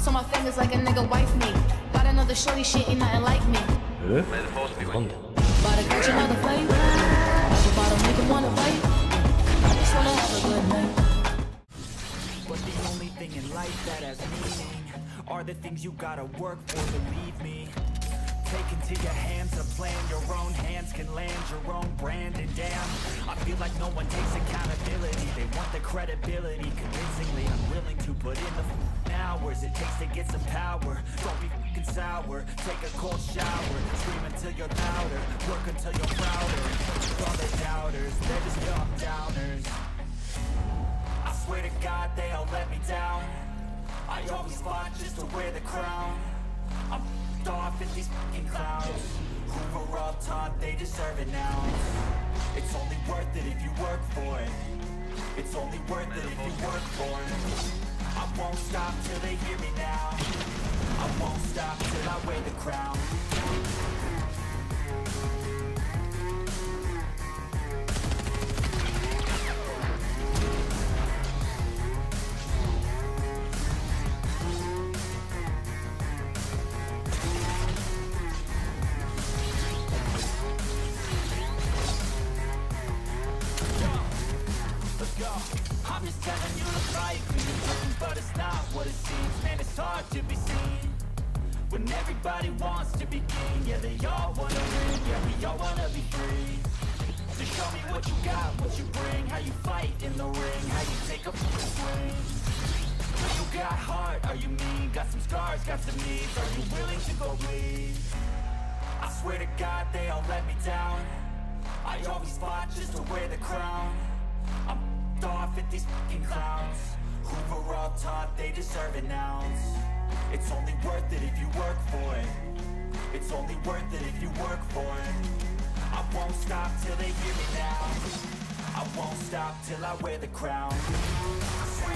on my fingers like a nigga wife me. Got another shorty, she ain't nothing like me. About to catch another flame. About to make him wanna bite. I just wanna have a good night. But the only thing in life that has meaning are the things you gotta work for, believe me. Take into your hands a plan, your own hands can land your own brand. And damn, I feel like no one takes accountability. They want the credibility, convincingly unwilling to put in the hours it takes to get some power. Don't be f***ing sour, take a cold shower, scream until you're louder, work until you're prouder. All the doubters, they're just dumb downers. I swear to God they all let me down. I always fought just to wear the crown. I'm f***ed off at these f***ing clowns who were all taught they deserve it now. It's only worth it if you work for it. It's only worth it if you work for it. I won't stop till they hear me now. I won't stop till I wear the crown. I'm just telling you the fight for your dreams, but it's not what it seems. Man, it's hard to be seen when everybody wants to be king. Yeah, they all wanna win, yeah, we all wanna be free. So show me what you got, what you bring, how you fight in the ring, how you take a swing. You got heart, are you mean? Got some scars, got some needs, are you willing to go bleed? I swear to God they all let me down. I always fought just to wear the crown. I'm off at these fucking clowns who were all taught they deserve it now. It's only worth it if you work for it. It's only worth it if you work for it. I won't stop till they hear me now. I won't stop till I wear the crown.